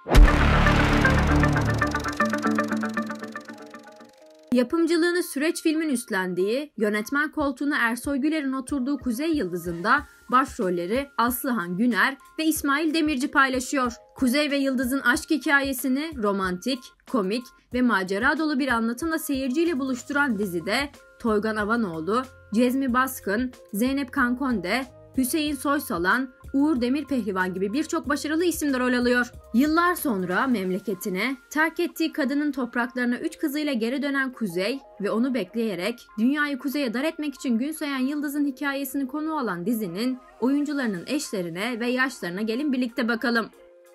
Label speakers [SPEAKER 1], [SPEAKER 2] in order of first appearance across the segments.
[SPEAKER 1] Yapımcılığını Süreç Film'in üstlendiği, yönetmen koltuğuna Ersoy Güler'in oturduğu Kuzey Yıldızı'nda başrolleri Aslıhan Güner ve İsmail Demirci paylaşıyor. Kuzey ve Yıldız'ın aşk hikayesini romantik, komik ve macera dolu bir anlatımla seyirciyle buluşturan dizide Toygan Avanoğlu, Cezmi Baskın, Zeynep Kankonde, Hüseyin Soysalan, Uğur Demirpehlivan gibi birçok başarılı isim de rol alıyor. Yıllar sonra memleketine, terk ettiği kadının topraklarına 3 kızıyla geri dönen Kuzey ve onu bekleyerek dünyayı kuzeye dar etmek için gün sayan Yıldız'ın hikayesini konu alan dizinin oyuncularının eşlerine ve yaşlarına gelin birlikte bakalım.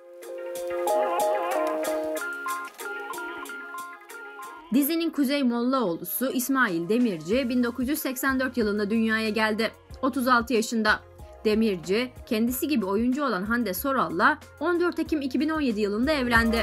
[SPEAKER 1] Dizinin Kuzey Mollaoğlu'su İsmail Demirci 1984 yılında dünyaya geldi. 36 yaşında. Demirci, kendisi gibi oyuncu olan Hande Soral'la 14 Ekim 2017 yılında evlendi.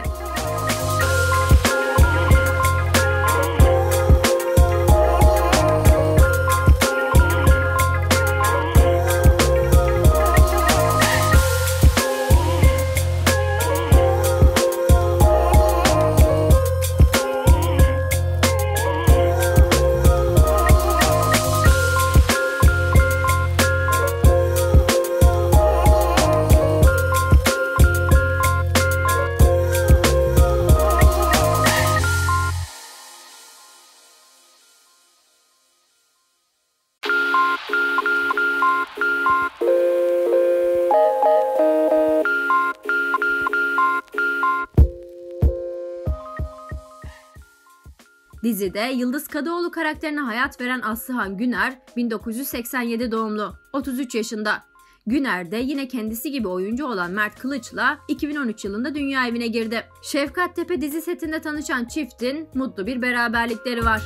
[SPEAKER 1] Dizide Yıldız Kadıoğlu karakterine hayat veren Aslıhan Güner 1987 doğumlu, 33 yaşında. Güner de yine kendisi gibi oyuncu olan Mert Kılıç'la 2013 yılında dünya evine girdi. Şefkat Tepe dizi setinde tanışan çiftin mutlu bir beraberlikleri var.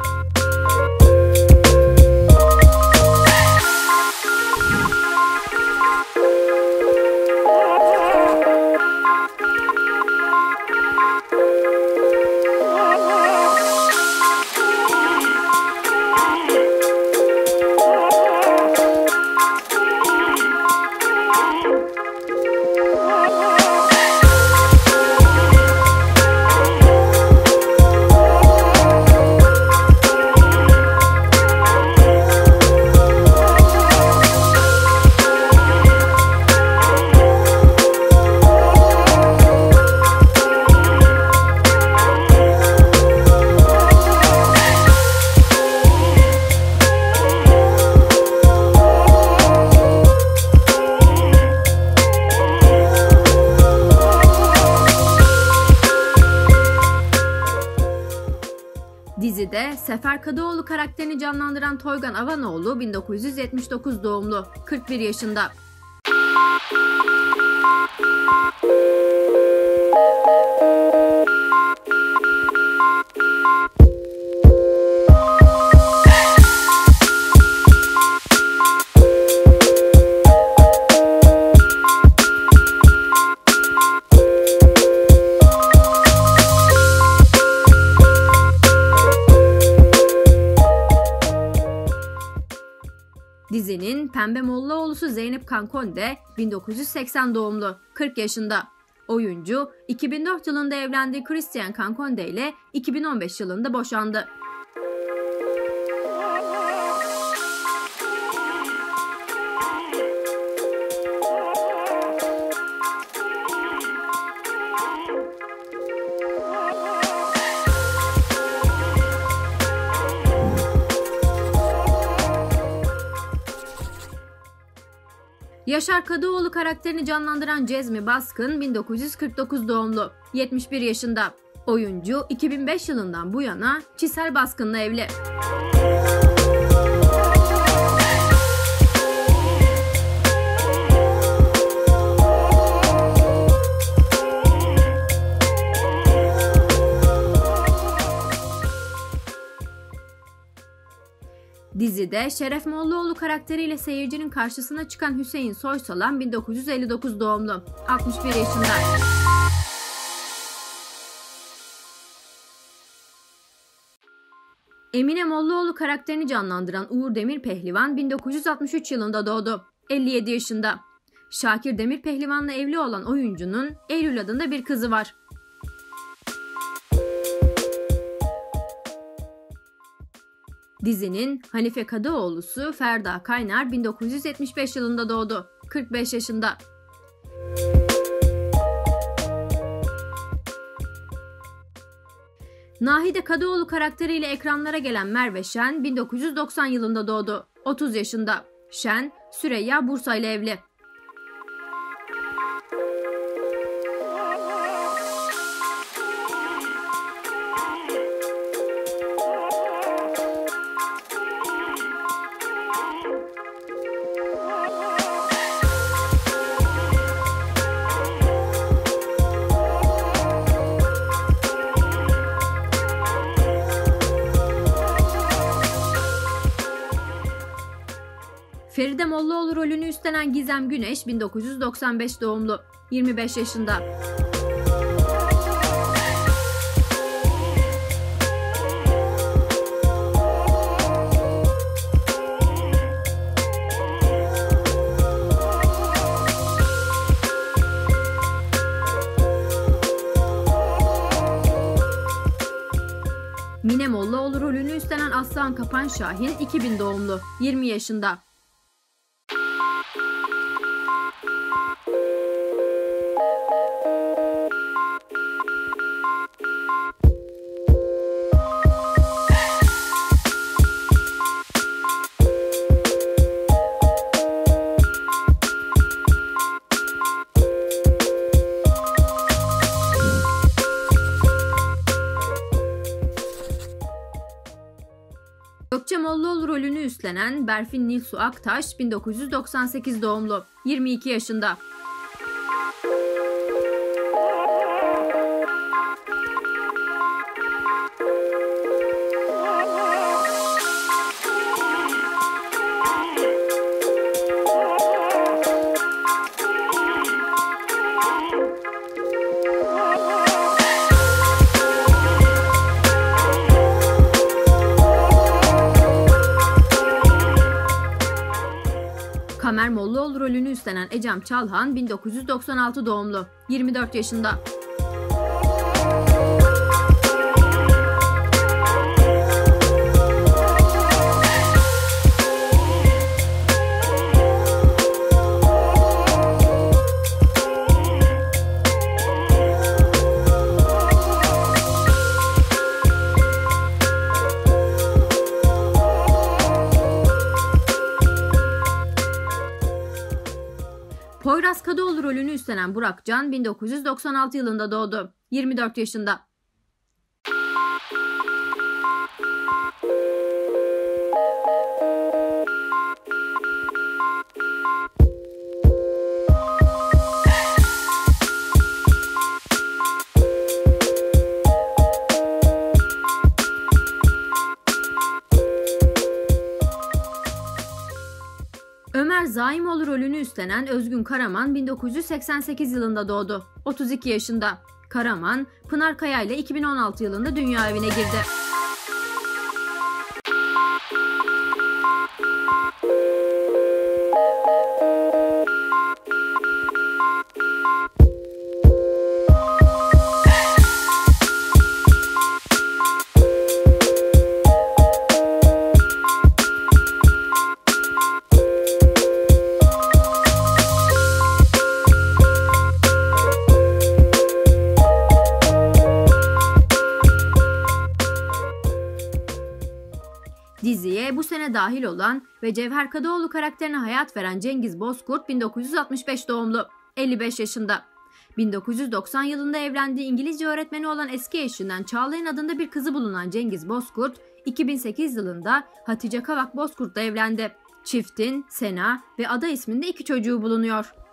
[SPEAKER 1] Dizide Sefer Kadıoğlu karakterini canlandıran Toygan Avanoğlu 1979 doğumlu, 41 yaşında. Dizinin Pembe Mollaoğlu'su Zeynep Kankonde 1980 doğumlu, 40 yaşında. Oyuncu 2004 yılında evlendiği Christian Kankonde ile 2015 yılında boşandı. Yaşar Kadıoğlu karakterini canlandıran Cezmi Baskın 1949 doğumlu, 71 yaşında. Oyuncu 2005 yılından bu yana Çisel Baskın'la evli. Dizide Şeref Mollaoğlu karakteriyle seyircinin karşısına çıkan Hüseyin Soysalan 1959 doğumlu, 61 yaşında. Emine Mollaoğlu karakterini canlandıran Uğur Demirpehlivan 1963 yılında doğdu, 57 yaşında. Şakir Demirpehlivan'la evli olan oyuncunun Eylül adında bir kızı var. Dizinin Hanife Kadıoğlu'su Ferda Kaynar 1975 yılında doğdu. 45 yaşında. Nahide Kadıoğlu karakteriyle ekranlara gelen Merve Şen 1990 yılında doğdu. 30 yaşında. Şen, Süreyya Bursa ile evli. Feride Mollaoğlu rolünü üstlenen Gizem Güneş 1995 doğumlu, 25 yaşında. Mine Mollaoğlu rolünü üstlenen Aslıhan Kapan Şahin 2000 doğumlu, 20 yaşında. Gökçe Mollaoğlu rolünü üstlenen Berfin Nilsu Aktaş 1998 doğumlu, 22 yaşında. Kamer Mollaoğlu rolünü üstlenen Ecem Çalhan 1996 doğumlu, 24 yaşında. Poyraz Kadıoğlu rolünü üstlenen Burak Can 1996 yılında doğdu, 24 yaşında. Ömer Zaimoğlu rolünü üstlenen Özgün Karaman 1988 yılında doğdu, 32 yaşında. Karaman, Pınar Kaya ile 2016 yılında dünya evine girdi. Diziye bu sene dahil olan ve Cevher Kadıoğlu karakterine hayat veren Cengiz Bozkurt 1965 doğumlu, 55 yaşında. 1990 yılında evlendiği İngilizce öğretmeni olan eski eşinden Çağlayan adında bir kızı bulunan Cengiz Bozkurt, 2008 yılında Hatice Kavak Bozkurt'la evlendi. Çiftin Sena ve Ada isminde 2 çocuğu bulunuyor.